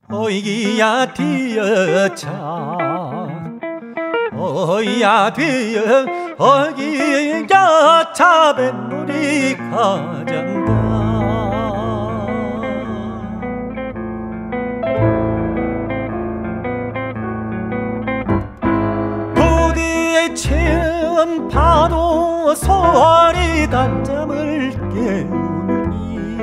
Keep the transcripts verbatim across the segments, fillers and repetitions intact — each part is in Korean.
어이기야 뒤여차 어이야 뒤여 어이기야 차 뱃놀이 가잔다. 부딪힌 파도 소리 단잠을 깨우니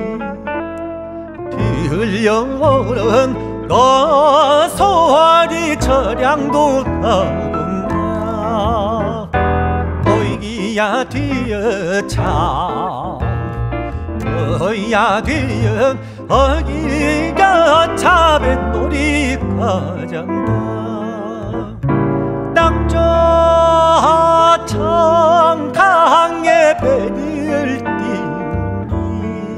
들려오는 너 소리 저량도 타군다. 어이기야 뒤여차 어이야 뒤여 어이가 차 뱃놀이 가잔다. 낙저천 강에 배를 띄우니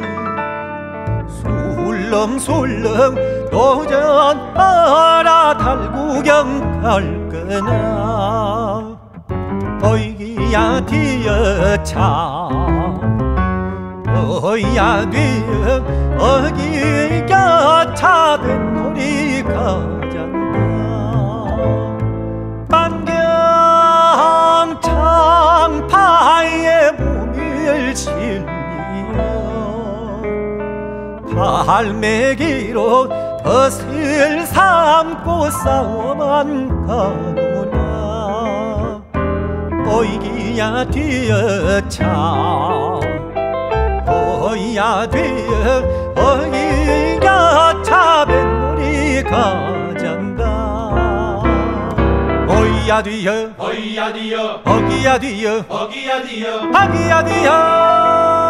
술렁술렁 도전 따라 달구경 갈거나. 어이기야 뒤여차 어이야 뒤여 어이가 차 뱃놀이 가잔다. 반경창파에 몸을 실리며 갈매기로 덫을 삼고 싸워만 가구나. 어이기야 뒤여차 어이야 뒤여 어이가 차 뱃놀이 가잔다. 어이야 뒤여 어이야 뒤여 어기야 뒤여 어기야 뒤여 하기야 뒤여.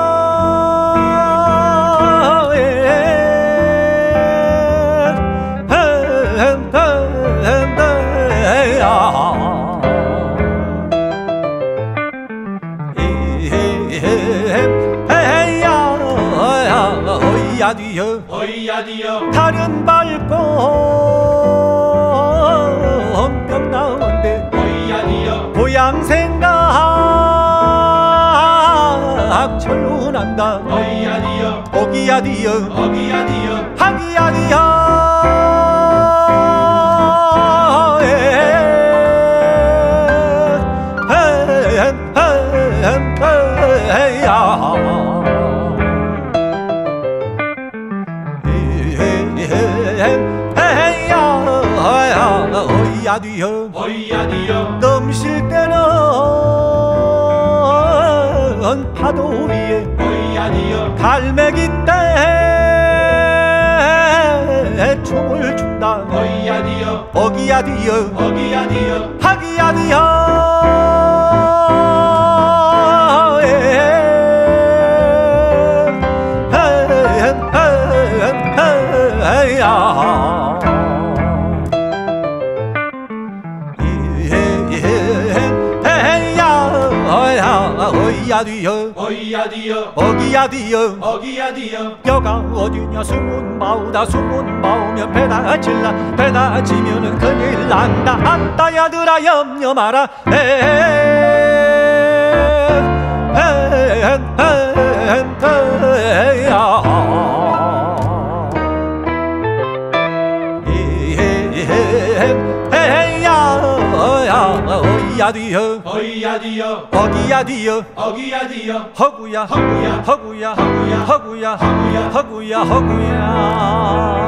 어이야 뒤여 어이야 뒤여 다른 밟고 병 나온데 어이야 뒤여 고향 생각 철운한다. 어이야 뒤여 어기야 뒤여 어기야 뒤여 하기야 뒤여. 어이야 뒤여 어이야 뒤여 넘실 때는 파도 위에 어이야 뒤여 갈매기 때 춤을 춘다. 어이야 뒤여 어기야 뒤여 어기야 뒤여 하기야 뒤여. 어이야 뒤여 어이야 뒤여 어기야 뒤여 어기야 뒤여 여가 어디냐 숨은 마우다 숨은 마우면 배다 질라 배다 지면은 큰일 난다. 아따 야들아 염려 마라. 어이야 뒤여 어이야 뒤여 어기야 뒤여 어기야 뒤여 허구야 허구야 허구야 허구야 허구야 허구야 허구야 허구야 허구야.